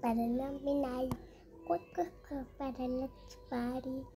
But I'm not midnight. Quick, quick, quick, but let's party.